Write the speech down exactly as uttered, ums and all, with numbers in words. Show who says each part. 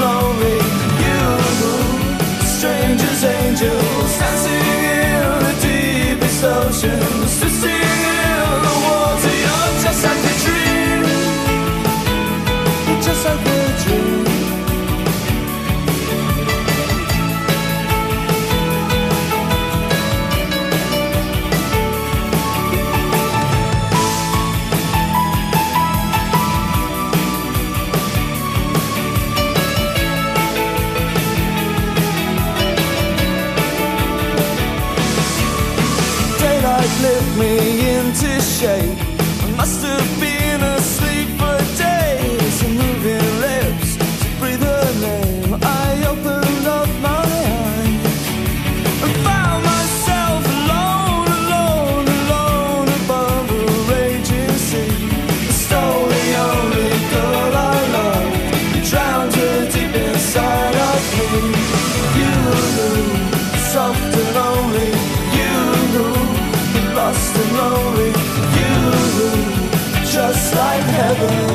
Speaker 1: lonely. You, strangers, angels, dancing in the deepest oceans, twisting in the water. You're just like a dream, you're just like a dream. Lift me into shape. I must have been asleep for days. And moving lips to breathe her name. I opened up my eyes and found myself alone, alone, alone above a raging sea. I stole the only girl I loved, drowned her deep inside of me. You, soft and lonely. You, lost and lonely, you, just like heaven.